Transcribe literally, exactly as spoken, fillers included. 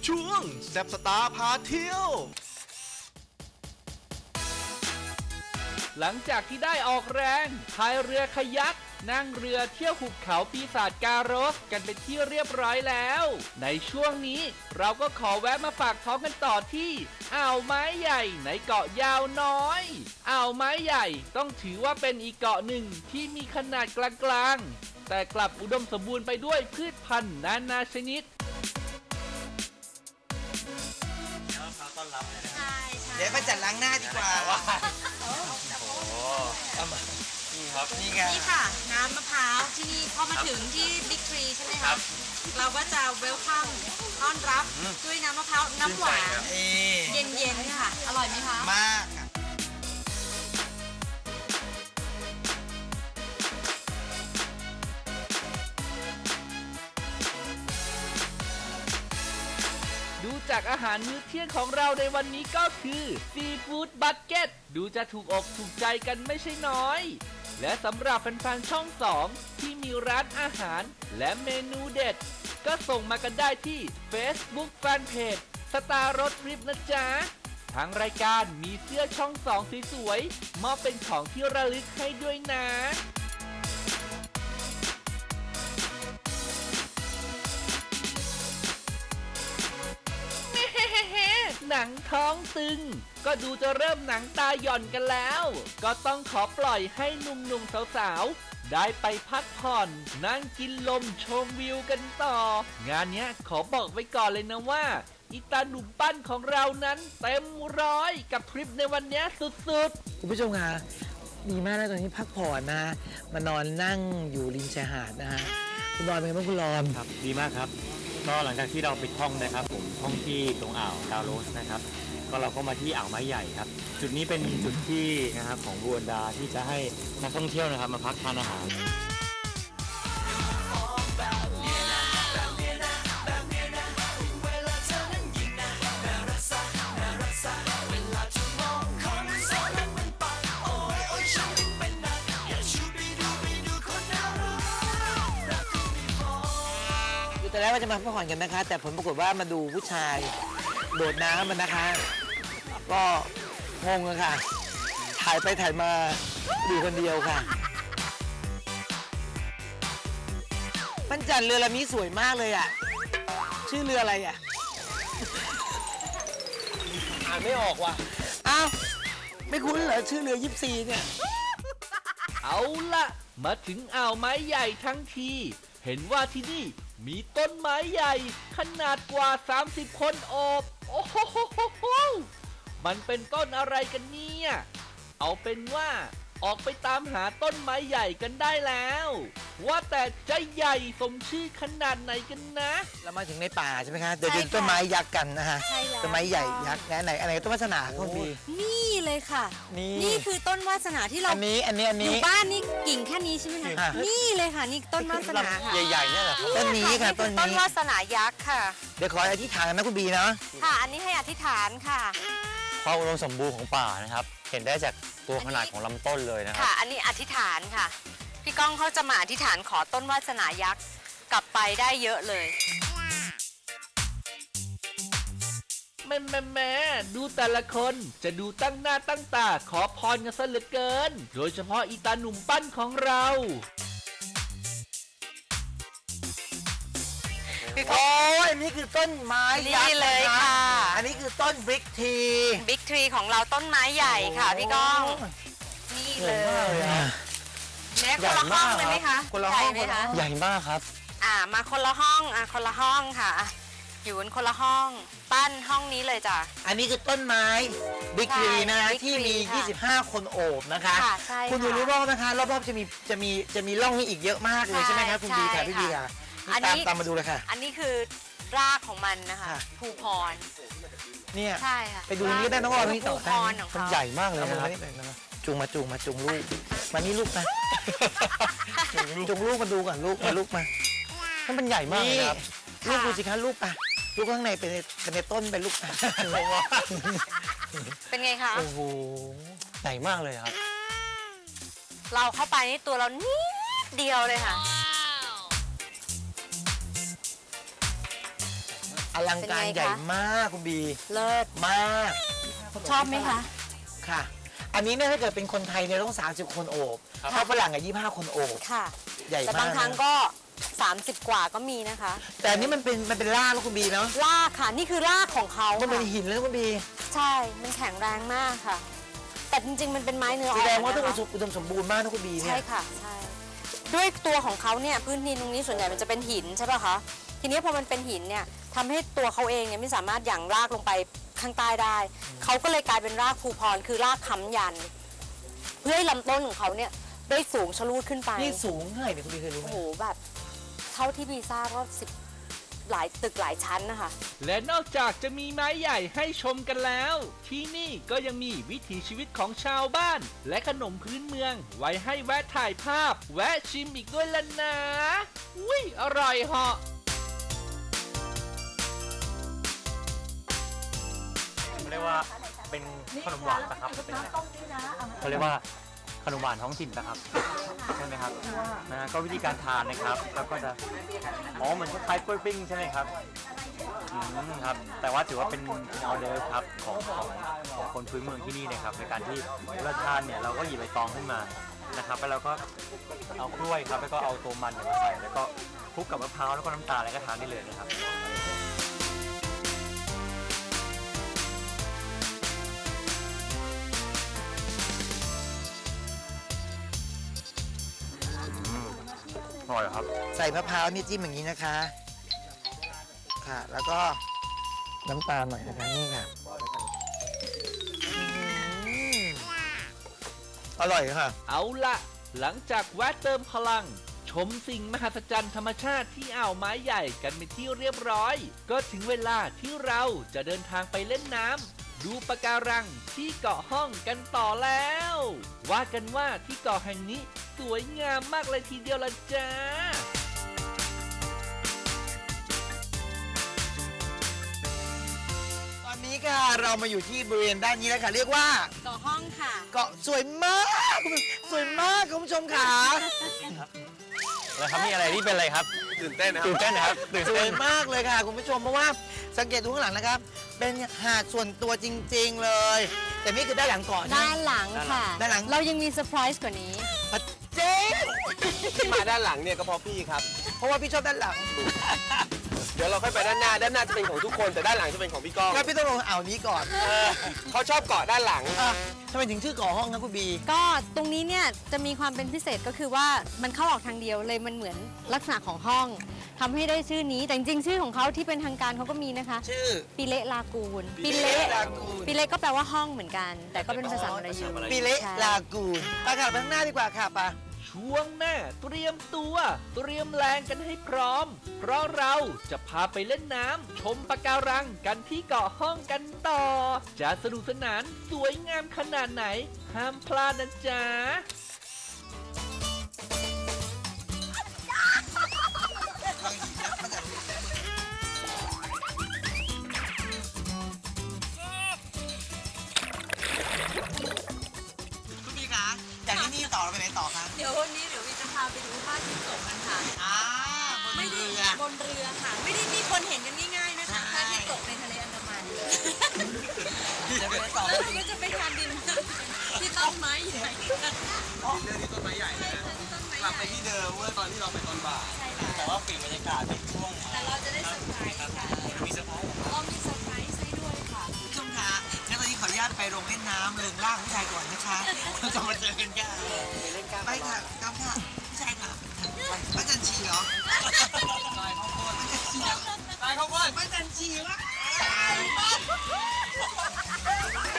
ช่วงแซ่บสตาร์พาเที่ยวหลังจากที่ได้ออกแรงพายเรือคายักนั่งเรือเที่ยวหุบเขาปีศาจกาโรสกันเป็นที่เรียบร้อยแล้วในช่วงนี้เราก็ขอแวะมาฝากท้องกันต่อที่อ่าวไม้ใหญ่ในเกาะยาวน้อยอ่าวไม้ใหญ่ต้องถือว่าเป็นอีกเกาะหนึ่งที่มีขนาดกลางๆแต่กลับอุดมสมบูรณ์ไปด้วยพืชพันธุ์นานาชนิดเดี๋ยวไปจัดล้างหน้าดีกว่าว่าโอ้นี่ครับนี่ไงนี่ค่ะน้ำมะพร้าวที่นี่พอมาถึงที่บิ๊กทรีใช่ไหมครับเราก็จะเวลคัมต้อนรับด้วยน้ำมะพร้าวน้ำหวานเย็นๆค่ะอร่อยไหมคะมากดูจากอาหารมื้อเที่ยงของเราในวันนี้ก็คือซีฟู้ดบัคเก็ตดูจะถูกอกถูกใจกันไม่ใช่น้อยและสำหรับแฟนๆช่องสองที่มีร้านอาหารและเมนูเด็ดก็ส่งมากันได้ที่ Facebook Fanpage สตาร์รถทริปนะจ๊ะทางรายการมีเสื้อช่องสองสวยๆมอบเป็นของที่ระลึกให้ด้วยนะหนังท้องตึงก็ดูจะเริ่มหนังตาหย่อนกันแล้วก็ต้องขอปล่อยให้หนุ่มๆสาวๆได้ไปพักผ่อนนั่งกินลมชมวิวกันต่องานนี้ขอบอกไว้ก่อนเลยนะว่าอีตาหนุ่มปั้นของเรานั้นเต็มร้อยกับทริปในวันนี้สุดๆคุณผู้ชมคะดีมากนะตอนนี้พักผ่อนนะมานอนนั่งอยู่ริมชายหาดนะฮะคุณรอนเป็นไงบ้างคุณรอนครับดีมากครับก็หลังจากที่เราไปท่องนะครับผมท่องที่ตรงอ่าวกาโรสนะครับก็เราก็มาที่อ่าวไม้ใหญ่ครับจุดนี้เป็นจุดที่นะครับของบูนดาที่จะให้นักท่องเที่ยวนะครับมาพักทานอาหารแต่แล้วว่าจะมาพักผ่อนกันนะคะแต่ผลปรากฏว่ามาดูผู้ชายโดดน้ำมันนะคะก็งงเลยค่ะถ่ายไปถ่ายมาดูคนเดียวค่ะปั้นจันเรือลำนี้สวยมากเลยอ่ะชื่อเรืออะไรอ่ะอ่านไม่ออกว่ะอ้าวไม่คุ้นเหรอชื่อเรือยิปซีเนี่ยเอาล่ะมาถึงอ่าวไม้ใหญ่ทั้งทีเห็นว่าที่นี่มีต้นไม้ใหญ่ขนาดกว่าสามสิบคนโอบโอ้โหมันเป็นต้นอะไรกันเนี่ยเอาเป็นว่าออกไปตามหาต้นไม้ใหญ่กันได้แล้วว่าแต่จะใหญ่สมชื่อขนาดไหนกันนะเรามาถึงในป่าใช่ไหมคะเดี๋ยวดูต้นไม้ยักษ์กันนะฮะต้นไม้ใหญ่ยักษ์ไหนอะไรต้นวาสนาคุณพี่นี่เลยค่ะนี่คือต้นวาสนาที่เราอันนี้อันนี้อันนี้อยู่บ้านนี่กิ่งแค่นี้ใช่ไหมคะนี่เลยค่ะนี่ต้นวาสนาค่ะใหญ่ๆเนี่ยเหรอต้นนี้ค่ะต้นนี้ต้นวาสนายักษ์ค่ะเดี๋ยวขออธิษฐานนะคุณบีนะค่ะอันนี้ให้อธิษฐานค่ะความอุดมสมบูรณ์ของป่านะครับเห็นได้จากตัวขนาดของลำต้นเลยนะครับค่ะอันนี้อธิษฐานค่ะพี่ก้องเขาจะมาอธิษฐานขอต้นวาสนายักษ์กลับไปได้เยอะเลยแม่แม่แม่ดูแต่ละคนจะดูตั้งหน้าตั้งตาขอพรกันซะเหลือเกินโดยเฉพาะอีตาหนุ่มปั้นของเราโอ้ยอันนี้คือต้นไม้ยักษ์เลยค่ะอันนี้คือต้นบิ๊กทรีบิ๊กทรีของเราต้นไม้ใหญ่ค่ะพี่ก้องนี่เลยแม่คนละห้องเลยไหมคะคนละห้องไหมคะใหญ่มากครับอ่ามาคนละห้องอ่าคนละห้องค่ะอยู่กันคนละห้องปั้นห้องนี้เลยจ้ะอันนี้คือต้นไม้บิ๊กทรีนะที่มียี่สิบห้าคนโอบนะคะคุณดูรอบๆนะคะรอบๆจะมีจะมีจะมีร่องนี้อีกเยอะมากเลยใช่ไหมคะคุณบีค่ะพี่บีค่ะตามตามมาดูเลยค่ะอันนี้คือรากของมันนะคะภูพรเนี่ยใช่ค่ะไปดูนี้ได้น้องรอนี่ต่อภูพรของเขาใหญ่มากเลยนะครับจูงมาจูงมาจูงลูกมานี่ลูกมาจูงลูกมาดูก่อนลูกมาลูกมามันใหญ่มากเลยครับลูกดูสิคะลูกอ่ะลูกข้างในเป็นเป็นในต้นเป็นลูกเป็นไงคะโอ้โหใหญ่มากเลยครับเราเข้าไปนี่ตัวเรานิดเดียวเลยค่ะอลังการใหญ่มากคุณบีเลิศมากชอบไหมคะค่ะ อันนี้เนี่ยถ้าเกิดเป็นคนไทยเนี่ยต้องสามสิบคนโอบถ้าฝรั่งอ่ะยี่สิบห้าคนโอบค่ะใหญ่มากแต่บางครั้งก็สามสิบกว่าก็มีนะคะแต่อันนี้มันเป็นมันเป็นรากแล้วคุณบีเนาะรากค่ะนี่คือรากของเขามันเป็นค่ะหินแล้วคุณบีใช่มันแข็งแรงมากค่ะ แต่จริงๆมันเป็นไม้เนื้ออ่แสอนดงว่าต้องนะคะอุดมสมบูรณ์มากนะคุณบีเนี่ยใช่ค่ะใช่ด้วยตัวของเขาเนี่ยพื้นที่ตรงนี้ส่วนใหญ่มันจะเป็นหินใช่ป่ะคะทีนี้พอมันเป็นหินเนี่ยทำให้ตัวเขาเองเนี่ยไม่สามารถหยั่งรากลงไปข้างใต้ได้เขาก็เลยกลายเป็นรากภูพรคือรากค้ำยัน เพื่อให้ลำต้นของเขาเนี่ยได้สูงชะลูดขึ้นไปนี่สูงเท่าไหร่เนี่ยคุณบีเคยรู้ไหมโอ้โหแบบเท่าที่บีทราบว่าสิบหลายตึกหลายชั้นนะคะและนอกจากจะมีไม้ใหญ่ให้ชมกันแล้ว ที่นี่ก็ยังมีวิถีชีวิตของชาวบ้าน และขนมพื้นเมือง ไว้ให้แวะถ่ายภาพ แวะชิมอีกด้วยล่ะนะอุ้ยอร่อยเหาะเรียกว่าเป็นขนมหวานนะครับเป็นเขาเรียกว่าขนมหวานท้องถิ่นนะครับใช่ไหมครับนะฮะก็วิธีการทานนะครับแล้วก็จะอ๋อเหมือนคล้ายๆกล้วยปิ้งใช่ไหมครับอืมครับแต่ว่าถือว่าเป็นเป็นออเดอร์ครับของของของคนพื้นเมืองที่นี่นะครับในการที่เวลาทานเนี่ยเราก็หยิบใบตองขึ้นมานะครับแล้วเราก็เอากล้วยครับแล้วก็เอาตัวมันเนี่ยมาใส่แล้วก็คลุกกับมะพร้าวแล้วก็น้ำตาลแล้วก็ทานได้เลยนะครับอร่อยครับใส่มะพร้าวนี่จิ้มอย่างนี้นะคะ ค่ะ แล้วก็น้ำตาลหน่อยนะคะนี่ค่ะอืมอร่อยค่ะเอาละหลังจากแวะเติมพลัง ชมสิ่งมหัศจรรย์ธรรมชาติที่อ่าวไม้ใหญ่กันเป็นที่เรียบร้อย ก็ถึงเวลาที่เราจะเดินทางไปเล่นน้ำดูปะการังที่เกาะห้องกันต่อแล้ว ว่ากันว่าที่เกาะแห่งนี้สวยงามมากเลยทีเดียวละจ้าตอนนี้ค่ะเรามาอยู่ที่บริเวณด้านนี้แล้วค่ะ เรียกว่าเกาะห้องค่ะเกาะสวยมากสวยมากคุณผู้ชมค่ะแล้วครับนี่อะไรนี่เป็นอะไรครับตื่นเต้นนะครับตื่นเต้นนะครับตื่นสวเต้ยนมากเลยค่ะคุณผู้ชมเพราะว่าสังเกตดูข้างหลังนะครับ เป็นหาดส่วนตัวจริง ๆเลย แต่นี่คือด้านหลังเกาะใช่ไหมด้านหลังค่ะด้านหลังเรายังมีเซอร์ไพรส์กว่านี้เจ๊ที่มาด้านหลังเนี่ยก็เพราะพี่ครับเพราะว่าพี่ชอบด้านหลังเดี๋ยวเราค่อยไปด้านหน้า ด้านหน้าจะเป็นของทุกคน แต่ด้านหลังจะเป็นของพี่ก้องงั้นพี่ต้องลงอ่าวนี้ก่อนเออเขาชอบเกาะด้านหลังอ่ะทำไมถึงชื่อเกาะห้องนะคุณบีก็ตรงนี้เนี่ยจะมีความเป็นพิเศษก็คือว่ามันเข้าออกทางเดียวเลยมันเหมือนลักษณะของห้องทำให้ได้ชื่อนี้แต่จริงๆชื่อของเขาที่เป็นทางการเขาก็มีนะคะชื่อปิเละลากูนปิเละลากูนปิเละก็แปลว่าห้องเหมือนกัน แต่ก็เป็นภาษามลายูปิเละใช่ลากูนไปค่ะไปข้างหน้าดีกว่าค่ะไปช่วงหน้าเตรียมตัว เตรียมแรงกันให้พร้อม เพราะเราจะพาไปเล่นน้ำชมปะการังกันที่เกาะห้องกันต่อ จะสนุกสนานสวยงามขนาดไหน ห้ามพลาดนะจ๊ะคุณบีคะจากที่นี่ต่อเราไปไหนต่อคะเดี๋ยววันนี้เดี๋ยววิจะพาไปดูท่าที่ตกกันค่ะอ่าบนไม่ได้เรือบนเรือค่ะ ไม่ได้มีคนเห็นกันง่ายๆนะคะท่าที่ตกในทะเลอันดามันเดี๋ยวไปไหนต่อแล้วเราก็จะไปทานดินที่ต้นไม้ใหญ่เรื่องที่ต้นไม้ใหญ่นะกลับไปที่เดิมเมื่อตอนที่เราไปตอนบ่ายแต่ว่าเปลี่ยนบรรยากาศเป็นช่วงแต่เราจะได้เซอร์ไพรส์ค่ะมีเซอร์ไพรส์เรามีเซอร์ไพรส์ให้ด้วยค่ะคุณผู้ชมคะงั้นตอนนี้ขออนุญาตไปโรงเล่นน้ำเริงล่างผู้ชายก่อนนะคะเราจะมาเจอกันกันไปค่ะกำค่ะผู้ชายค่ะป้าจันชีเหรอป้าจันชีเหรอตายเขาก่อนป้าจันชีวะ